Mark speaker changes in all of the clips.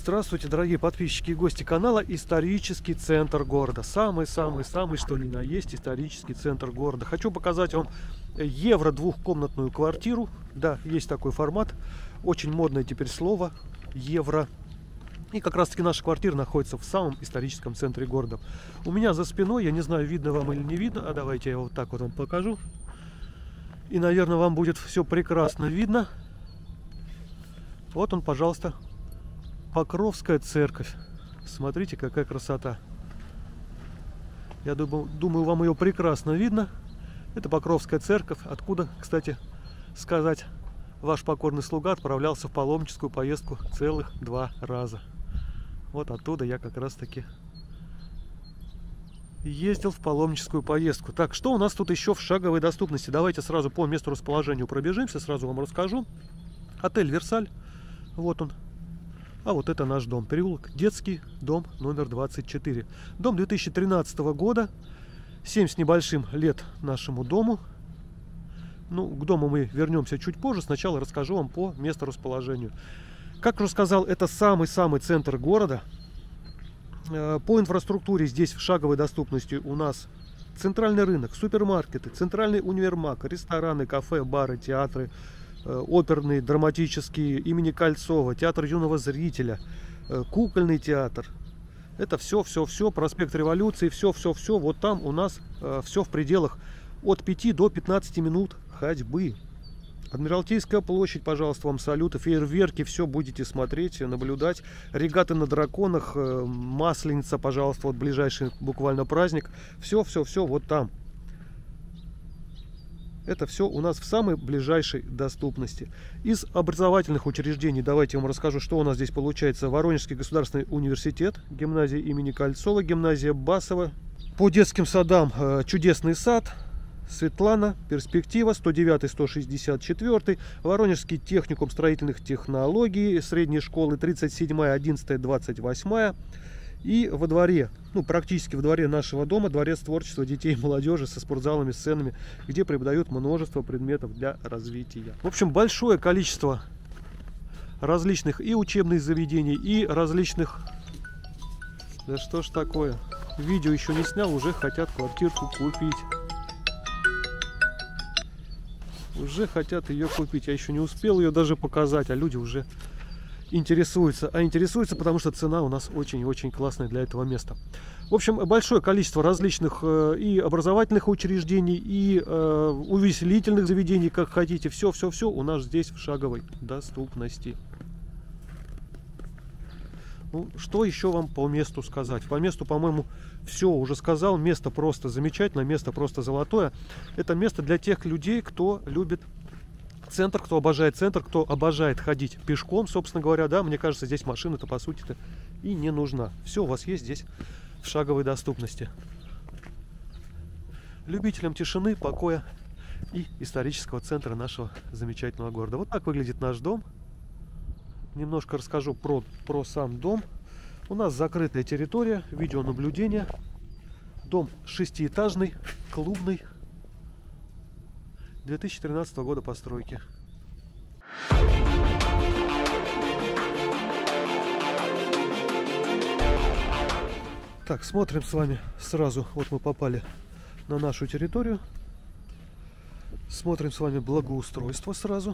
Speaker 1: Здравствуйте, дорогие подписчики и гости канала. Исторический центр города. Самый-самый-самый, что ни на есть, исторический центр города. Хочу показать вам евро двухкомнатную квартиру. Да, есть такой формат. Очень модное теперь слово. Евро. И как раз таки наша квартира находится в самом историческом центре города. У меня за спиной, я не знаю, видно вам или не видно. А давайте я вот так вот вам покажу. И, наверное, вам будет все прекрасно видно. Вот он, пожалуйста. Покровская церковь. Смотрите, какая красота. Я думаю, вам ее прекрасно видно. Это Покровская церковь, откуда, кстати сказать, ваш покорный слуга отправлялся в паломническую поездку целых 2 раза. Вот оттуда я как раз таки ездил в паломническую поездку. Так, что у нас тут еще в шаговой доступности? Давайте сразу по месту расположения пробежимся, сразу вам расскажу. Отель «Версаль». Вот он. А вот это наш дом. Переулок Детский, дом номер 24. Дом 2013 года. 7 с небольшим лет нашему дому. Ну, к дому мы вернемся чуть позже. Сначала расскажу вам по месторасположению. Как уже сказал, это самый-самый центр города. По инфраструктуре здесь в шаговой доступности у нас центральный рынок, супермаркеты, центральный универмаг, рестораны, кафе, бары, театры, оперный, драматический имени Кольцова, театр юного зрителя, кукольный театр. Это все, проспект Революции, все. Вот там у нас все в пределах от 5 до 15 минут ходьбы. Адмиралтейская площадь, пожалуйста, вам салюты, фейерверки, все будете смотреть, наблюдать. Регаты на драконах, Масленица, пожалуйста, вот ближайший буквально праздник. Все вот там. Это все у нас в самой ближайшей доступности. Из образовательных учреждений давайте я вам расскажу, что у нас здесь получается. Воронежский государственный университет, гимназия имени Кольцова, гимназия Басова. По детским садам Чудесный сад, Светлана, Перспектива, 109-164. Воронежский техникум строительных технологий, средней школы 37-я, 11-я, 28-я. И во дворе, ну практически во дворе нашего дома, дворец творчества детей и молодежи со спортзалами, сценами, где преподают множество предметов для развития. В общем, большое количество различных и учебных заведений, и различных... Да что ж такое? Видео еще не снял, уже хотят квартирку купить. Уже хотят ее купить. Я еще не успел ее даже показать, а люди уже... интересуется. А интересуется, потому что цена у нас очень-очень классная для этого места. В общем, большое количество различных и образовательных учреждений, и увеселительных заведений, как хотите. Все у нас здесь в шаговой доступности. Ну, что еще вам по месту сказать? По месту, по-моему, все уже сказал. Место просто замечательное, место просто золотое. Это место для тех людей, кто любит центр, кто обожает ходить пешком, собственно говоря, да, мне кажется, здесь машина-то по сути-то и не нужна. Все у вас есть здесь в шаговой доступности. Любителям тишины, покоя и исторического центра нашего замечательного города. Вот так выглядит наш дом. Немножко расскажу про сам дом. У нас закрытая территория, видеонаблюдение. Дом 6-этажный, клубный. 2013 года постройки. Так, смотрим с вами сразу. Вот мы попали на нашу территорию. Смотрим с вами благоустройство сразу.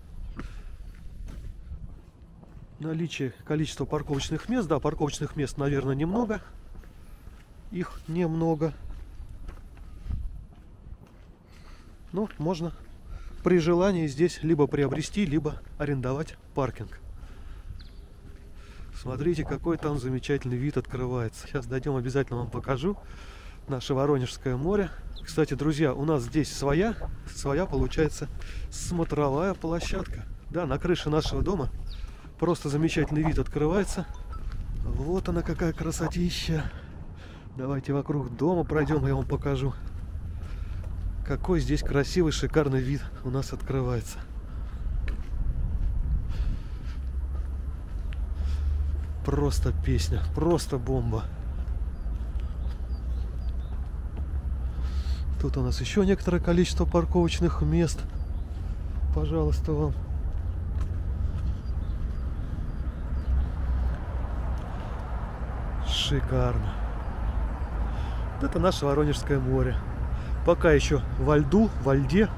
Speaker 1: Наличие, количество парковочных мест. Да, парковочных мест, наверное, немного. Их немного. Ну, можно при желании здесь либо приобрести, либо арендовать паркинг. Смотрите, какой там замечательный вид открывается. Сейчас дойдем, обязательно вам покажу. Наше Воронежское море. Кстати, друзья, у нас здесь своя получается смотровая площадка. Да, на крыше нашего дома просто замечательный вид открывается. Вот она какая красотища. Давайте вокруг дома пройдем, я вам покажу. Какой здесь красивый, шикарный вид у нас открывается. Просто песня, просто бомба. Тут у нас еще некоторое количество парковочных мест. Пожалуйста, вам. Шикарно. Вот это наше Воронежское море. Пока еще во льду, во льде.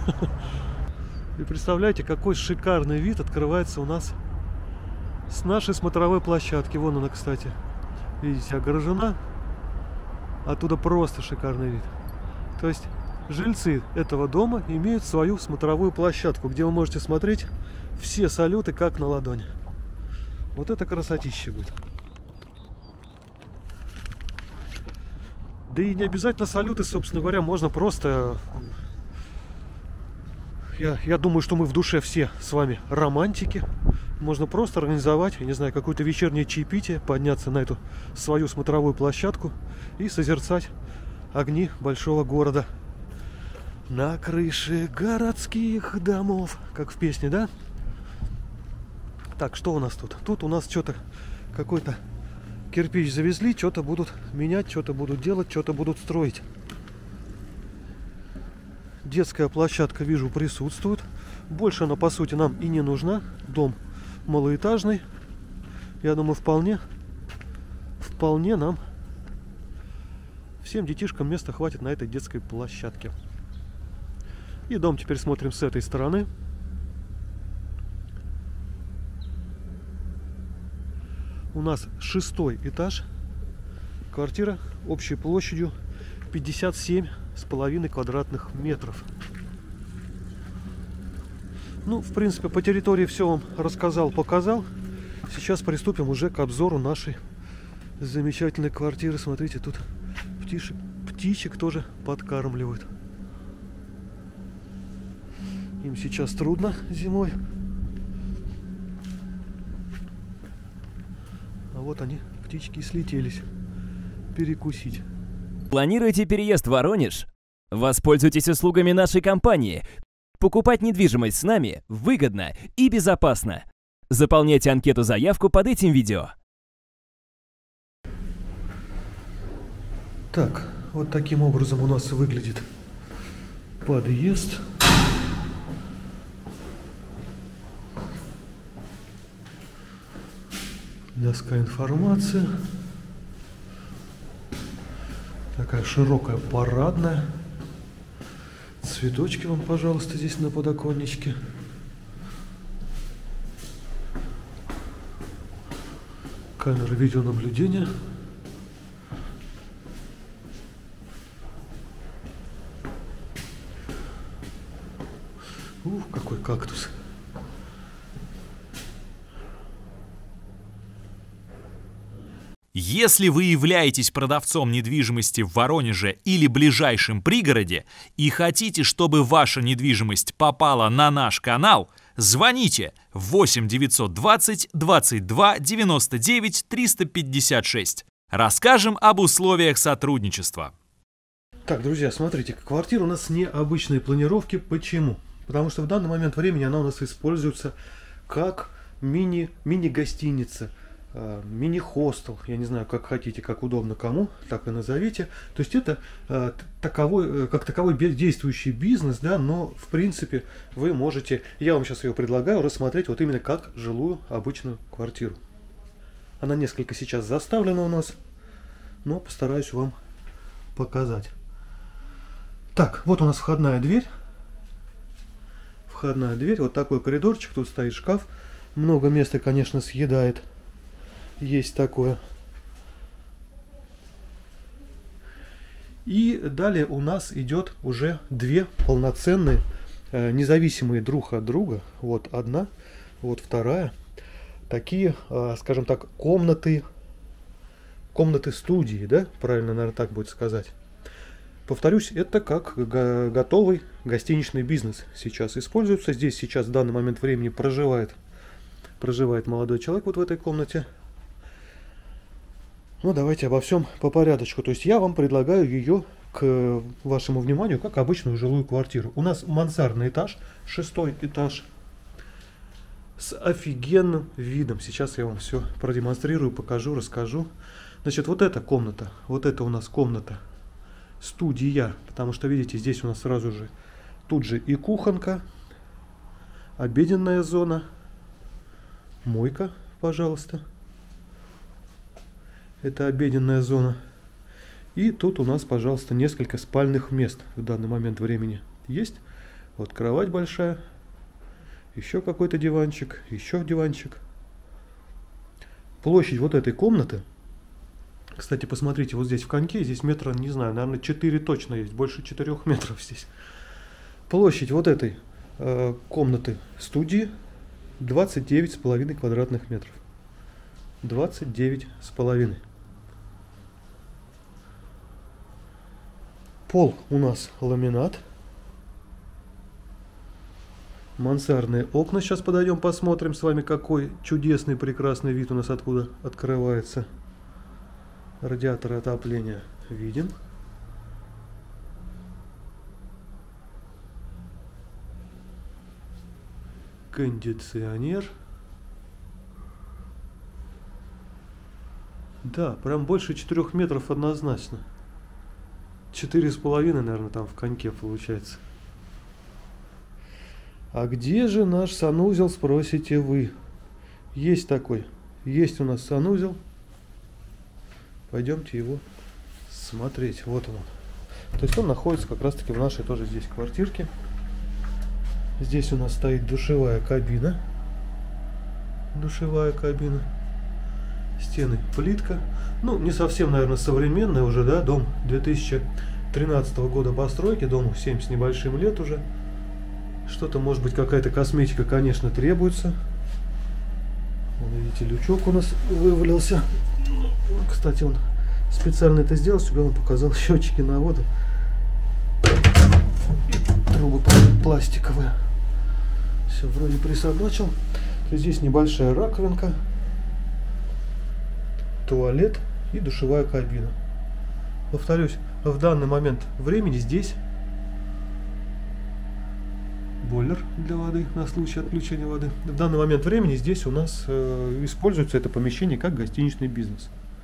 Speaker 1: И представляете, какой шикарный вид открывается у нас с нашей смотровой площадки. Вон она, кстати. Видите, огорожена. Оттуда просто шикарный вид. То есть жильцы этого дома имеют свою смотровую площадку, где вы можете смотреть все салюты как на ладони. Вот это красотища будет. Да и не обязательно салюты, собственно говоря, можно просто... Я думаю, что мы в душе все с вами романтики. Можно просто организовать, я не знаю, какое-то вечернее чаепитие, подняться на эту свою смотровую площадку и созерцать огни большого города. На крыше городских домов, как в песне, да? Так, что у нас тут? Тут у нас что-то, какой-то кирпич завезли, что-то будут менять, что-то будут делать, что-то будут строить. Детская площадка, вижу, присутствует. Больше она, по сути, нам и не нужна. Дом малоэтажный. Я думаю, вполне нам, всем детишкам, места хватит на этой детской площадке. И дом теперь смотрим с этой стороны. У нас 6-й этаж. Квартира общей площадью 57,5 квадратных метров. Ну, в принципе, по территории все вам рассказал, показал. Сейчас приступим уже к обзору нашей замечательной квартиры. Смотрите, тут птичек тоже подкармливают. Им сейчас трудно зимой. А вот они, птички, слетелись перекусить.
Speaker 2: Планируете переезд в Воронеж? Воспользуйтесь услугами нашей компании. Покупать недвижимость с нами выгодно и безопасно. Заполняйте анкету-заявку под этим видео.
Speaker 1: Так, вот таким образом у нас выглядит подъезд. Доска информации. Такая широкая парадная. Цветочки вам, пожалуйста, здесь на подоконничке. Камера видеонаблюдения. Ух, какой кактус.
Speaker 3: Если вы являетесь продавцом недвижимости в Воронеже или ближайшем пригороде и хотите, чтобы ваша недвижимость попала на наш канал, звоните 8 920 22 99 356. Расскажем об условиях сотрудничества.
Speaker 1: Так, друзья, смотрите, квартира у нас необычной планировки. Почему? Потому что в данный момент времени она у нас используется как мини-гостиница. Мини-хостел, я не знаю, как хотите, как удобно кому, так и назовите. То есть это как таковой действующий бизнес, да, но в принципе вы можете, я вам сейчас ее предлагаю, рассмотреть вот именно как жилую обычную квартиру. Она несколько сейчас заставлена у нас, но постараюсь вам показать. Так, вот у нас входная дверь. Входная дверь, вот такой коридорчик, тут стоит шкаф. Много места, конечно, съедает. Есть такое. И далее у нас идет уже две полноценные, независимые друг от друга. Вот одна, вот вторая. Такие, скажем так, комнаты студии, да? Правильно, наверное, так будет сказать. Повторюсь, это как готовый гостиничный бизнес сейчас используется. Здесь сейчас в данный момент времени проживает молодой человек вот в этой комнате. Ну, давайте обо всем по порядочку. То есть я вам предлагаю ее к вашему вниманию как обычную жилую квартиру. У нас мансардный этаж, 6-й этаж, с офигенным видом. Сейчас я вам все продемонстрирую, покажу, расскажу. Значит, вот эта комната, вот это у нас комната студия, потому что, видите, здесь у нас сразу же, тут же и кухонка, обеденная зона, мойка, пожалуйста. Это обеденная зона. И тут у нас, пожалуйста, несколько спальных мест в данный момент времени есть. Вот кровать большая, еще какой-то диванчик, еще диванчик. Площадь вот этой комнаты, кстати, посмотрите, вот здесь в коньке, здесь метра, не знаю, наверное, 4 точно есть, больше 4 метров здесь. Площадь вот этой комнаты студии 29,5 квадратных метров. 29,5. Пол у нас ламинат. Мансардные окна. Сейчас подойдем, посмотрим с вами, какой чудесный, прекрасный вид у нас откуда открывается. Радиаторы отопления видим. Кондиционер. Да, прям больше 4 метров однозначно. 4,5, наверное, там в коньке получается. А где же наш санузел, спросите вы? Есть такой. Есть у нас санузел. Пойдемте его смотреть. Вот он. То есть он находится как раз таки в нашей тоже здесь квартирке. Здесь у нас стоит душевая кабина. Душевая кабина. Стены плитка. Ну, не совсем, наверное, современная уже, да, дом 2013 года постройки, дому 7 с небольшим лет уже. Что-то, может быть, какая-то косметика, конечно, требуется. Вон, видите, лючок у нас вывалился. Кстати, он специально это сделал, чтобы он показал счетчики на воду. И трубы пластиковые. Все, вроде присобачил. Здесь небольшая раковинка. Туалет и душевая кабина. Повторюсь, в данный момент времени здесь бойлер для воды на случай отключения воды. В данный момент времени здесь у нас используется это помещение как гостиничный бизнес.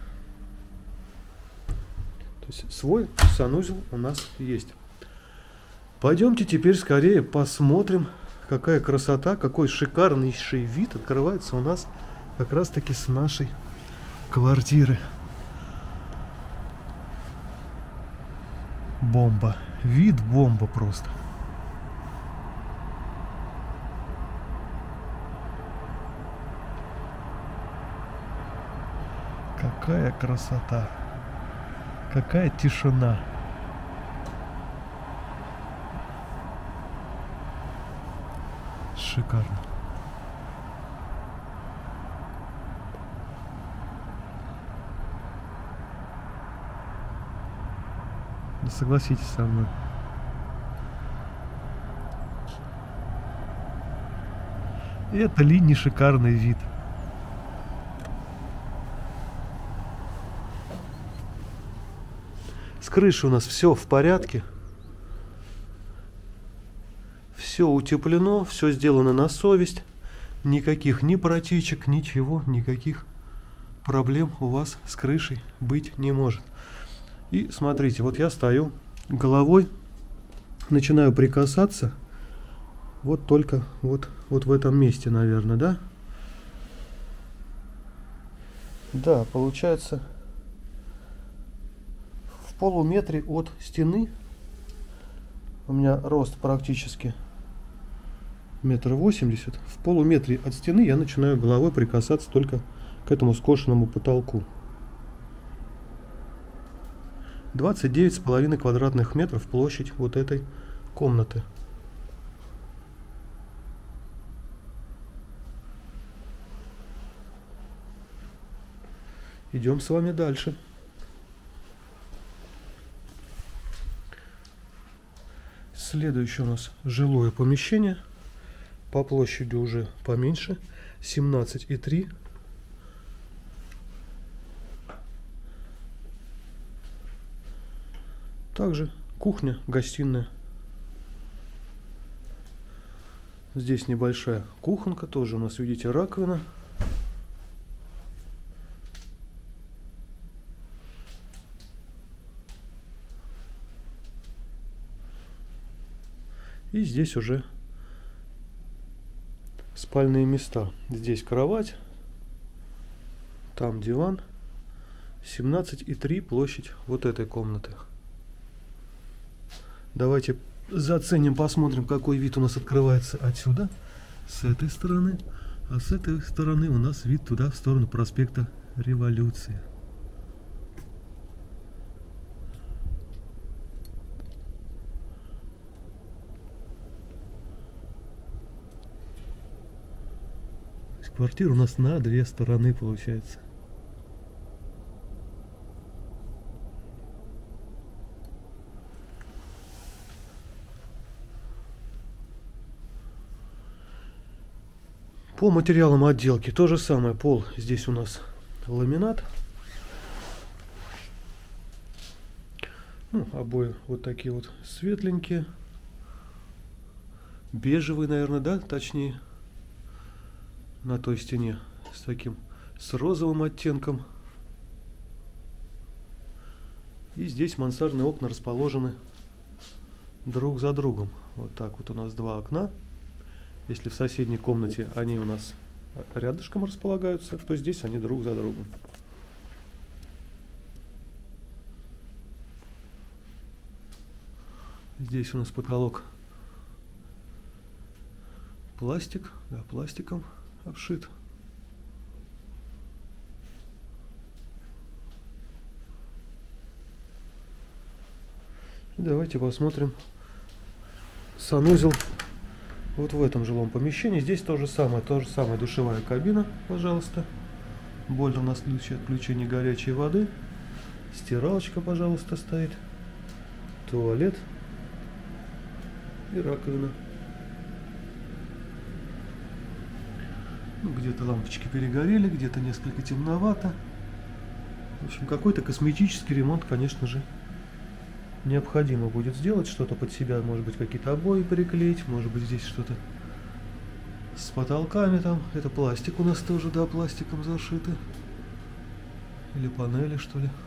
Speaker 1: То есть свой санузел у нас есть. Пойдемте теперь скорее посмотрим, какая красота, какой шикарнейший вид открывается у нас как раз таки с нашей квартиры. Бомба. Вид бомба просто. Какая красота. Какая тишина. Шикарно. Согласитесь со мной. Это ли не шикарный вид? С крышей у нас все в порядке. Все утеплено, все сделано на совесть. Никаких ни протечек, ничего, никаких проблем у вас с крышей быть не может. И смотрите, вот я стою головой, начинаю прикасаться, вот только вот в этом месте, наверное, да? Да, получается в полуметре от стены, у меня рост практически 1,80 м, в полуметре от стены я начинаю головой прикасаться только к этому скошенному потолку. 29,5 квадратных метров площадь вот этой комнаты. Идем с вами дальше. Следующее у нас жилое помещение. По площади уже поменьше. 17,3. Также кухня, гостиная. Здесь небольшая кухонка, тоже у нас, видите, раковина. И здесь уже спальные места. Здесь кровать, там диван, 17,3 площадь вот этой комнаты. Давайте заценим, посмотрим, какой вид у нас открывается отсюда, с этой стороны. А с этой стороны у нас вид туда, в сторону проспекта Революции. Квартира у нас на две стороны получается. По материалам отделки то же самое. Пол здесь у нас ламинат. Ну, обои вот такие вот светленькие. Бежевый, наверное, да? Точнее. На той стене с таким, с розовым оттенком. И здесь мансардные окна расположены друг за другом. Вот так вот у нас два окна. Если в соседней комнате они у нас рядышком располагаются, то здесь они друг за другом. Здесь у нас потолок пластик, да, пластиком обшит. Давайте посмотрим санузел вот в этом жилом помещении. Здесь то же самое душевая кабина, пожалуйста. Бойлер у нас отключение горячей воды. Стиралочка, пожалуйста, стоит. Туалет и раковина. Где-то лампочки перегорели, где-то несколько темновато. В общем, какой-то косметический ремонт, конечно же, необходимо будет сделать. Что-то под себя, может быть, какие-то обои приклеить, может быть, здесь что-то с потолками там. Это пластик у нас тоже, да, пластиком зашиты. Или панели, что ли.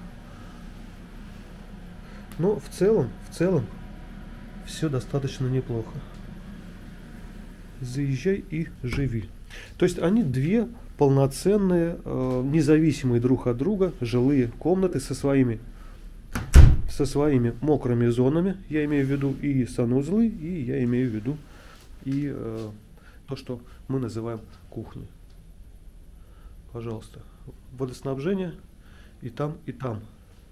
Speaker 1: Но в целом, все достаточно неплохо. Заезжай и живи. То есть они две полноценные, независимые друг от друга жилые комнаты со своими мокрыми зонами. Я имею в виду и санузлы, и я имею в виду и то, что мы называем кухней. Пожалуйста, водоснабжение и там, и там.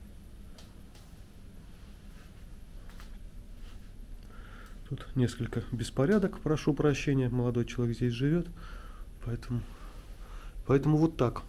Speaker 1: Тут несколько беспорядок, прошу прощения, молодой человек здесь живет, поэтому вот так.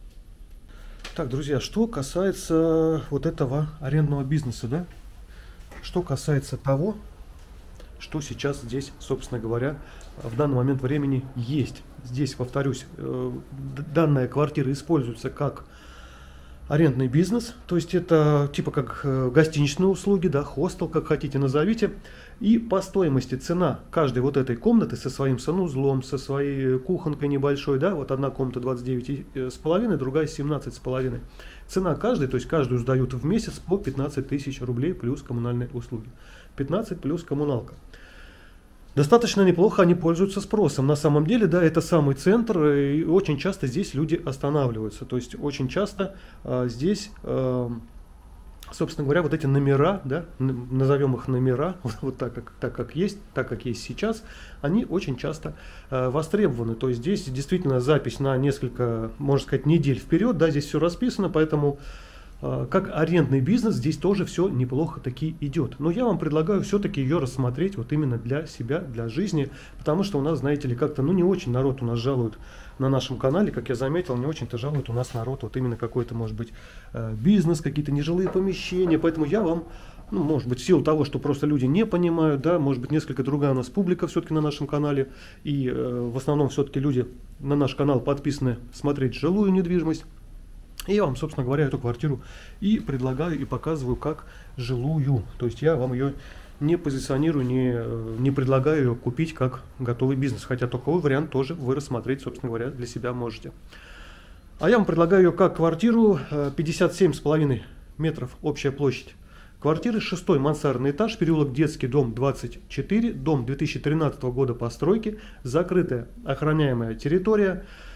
Speaker 1: Так, друзья, что касается вот этого арендного бизнеса, да? Что касается того, что сейчас здесь, собственно говоря, в данный момент времени есть. Здесь, повторюсь, данная квартира используется как арендный бизнес, то есть это типа как гостиничные услуги, да, хостел, как хотите назовите. И по стоимости цена каждой вот этой комнаты со своим санузлом, со своей кухонкой небольшой, да, вот одна комната 29,5, другая 17,5. Цена каждой, то есть каждую сдают в месяц по 15 тысяч рублей плюс коммунальные услуги. 15 плюс коммуналка. Достаточно неплохо они пользуются спросом. На самом деле, да, это самый центр, и очень часто здесь люди останавливаются. То есть очень часто здесь, собственно говоря, вот эти номера, да, назовем их номера, вот так как есть сейчас, они очень часто востребованы. То есть здесь действительно запись на несколько, можно сказать, недель вперед, да, здесь все расписано, поэтому как арендный бизнес здесь тоже все неплохо таки идет. Но я вам предлагаю все-таки ее рассмотреть вот именно для себя, для жизни, потому что у нас, знаете ли, как-то, ну, не очень народ у нас жалует на нашем канале, как я заметил, не очень-то жалует у нас народ вот именно какой-то, может быть, бизнес, какие-то нежилые помещения, поэтому я вам, ну, может быть, в силу того, что просто люди не понимают, да, может быть, несколько другая у нас публика все-таки на нашем канале, и в основном все-таки люди на наш канал подписаны смотреть жилую недвижимость. И я вам, собственно говоря, эту квартиру и предлагаю, и показываю как жилую. То есть я вам ее не позиционирую, не предлагаю ее купить как готовый бизнес. Хотя такой вариант тоже вы рассмотреть, собственно говоря, для себя можете. А я вам предлагаю ее как квартиру, 57,5 метров общая площадь квартиры, 6-й мансардный этаж, переулок Детский, дом 24, дом 2013 года постройки, закрытая охраняемая территория.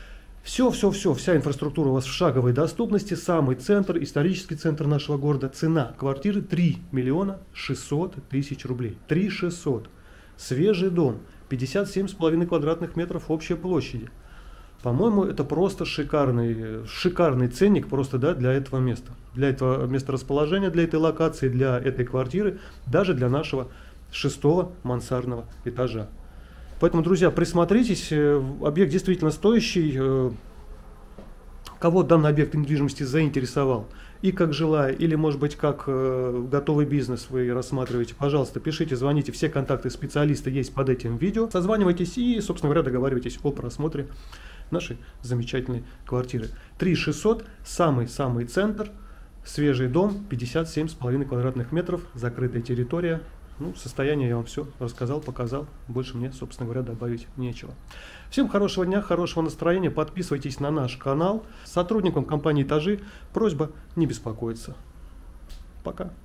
Speaker 1: Все, вся инфраструктура у вас в шаговой доступности, самый центр, исторический центр нашего города. Цена квартиры 3 миллиона 600 тысяч рублей. 3 600. Свежий дом, 57,5 квадратных метров общей площади. По-моему, это просто шикарный ценник просто, да, для этого места. Для этого месторасположения, для этой локации, для этой квартиры, даже для нашего 6-го мансардного этажа. Поэтому, друзья, присмотритесь, объект действительно стоящий. Кого данный объект недвижимости заинтересовал, и как жилая, или, может быть, как готовый бизнес вы рассматриваете, пожалуйста, пишите, звоните, все контакты специалиста есть под этим видео. Созванивайтесь и, собственно говоря, договаривайтесь о просмотре нашей замечательной квартиры. 3 600, самый центр, свежий дом, 57,5 квадратных метров, закрытая территория. Ну, состояние я вам все рассказал, показал. Больше мне, собственно говоря, добавить нечего. Всем хорошего дня, хорошего настроения. Подписывайтесь на наш канал. Сотрудникам компании «Этажи» просьба не беспокоиться. Пока.